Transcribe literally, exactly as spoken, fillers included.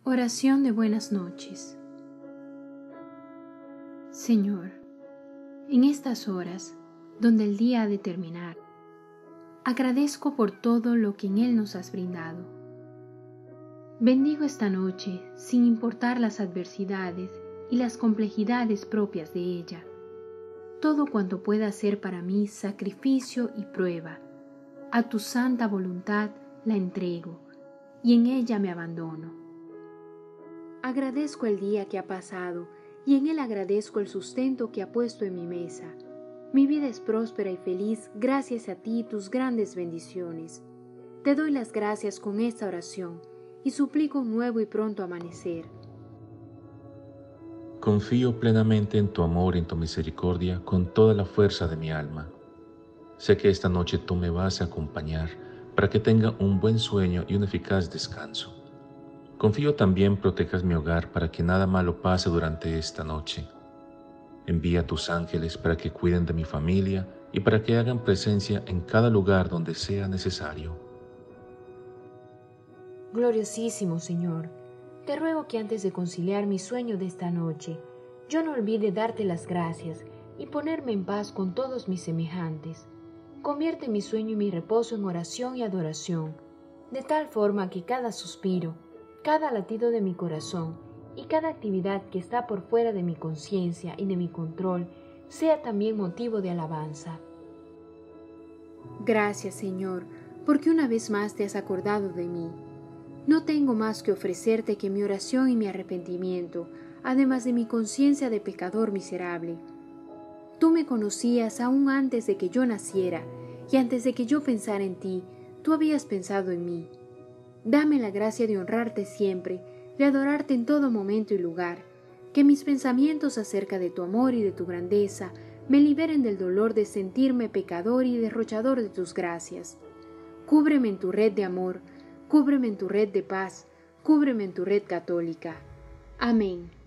Oración de buenas noches. Señor, en estas horas, donde el día ha de terminar, agradezco por todo lo que en Él nos has brindado. Bendigo esta noche sin importar las adversidades y las complejidades propias de ella. Todo cuanto pueda ser para mí sacrificio y prueba, a tu santa voluntad la entrego y en ella me abandono. Agradezco el día que ha pasado y en él agradezco el sustento que ha puesto en mi mesa. Mi vida es próspera y feliz gracias a ti y tus grandes bendiciones. Te doy las gracias con esta oración y suplico un nuevo y pronto amanecer. Confío plenamente en tu amor y en tu misericordia con toda la fuerza de mi alma. Sé que esta noche tú me vas a acompañar para que tenga un buen sueño y un eficaz descanso. Confío también protejas mi hogar para que nada malo pase durante esta noche. Envía tus ángeles para que cuiden de mi familia y para que hagan presencia en cada lugar donde sea necesario. Gloriosísimo Señor, te ruego que antes de conciliar mi sueño de esta noche, yo no olvide darte las gracias y ponerme en paz con todos mis semejantes. Convierte mi sueño y mi reposo en oración y adoración, de tal forma que cada suspiro, cada latido de mi corazón y cada actividad que está por fuera de mi conciencia y de mi control sea también motivo de alabanza. Gracias, Señor, porque una vez más te has acordado de mí. No tengo más que ofrecerte que mi oración y mi arrepentimiento, además de mi conciencia de pecador miserable. Tú me conocías aún antes de que yo naciera, y antes de que yo pensara en ti, tú habías pensado en mí. Dame la gracia de honrarte siempre, de adorarte en todo momento y lugar, que mis pensamientos acerca de tu amor y de tu grandeza me liberen del dolor de sentirme pecador y derrochador de tus gracias. Cúbreme en tu red de amor, cúbreme en tu red de paz, cúbreme en tu red católica. Amén.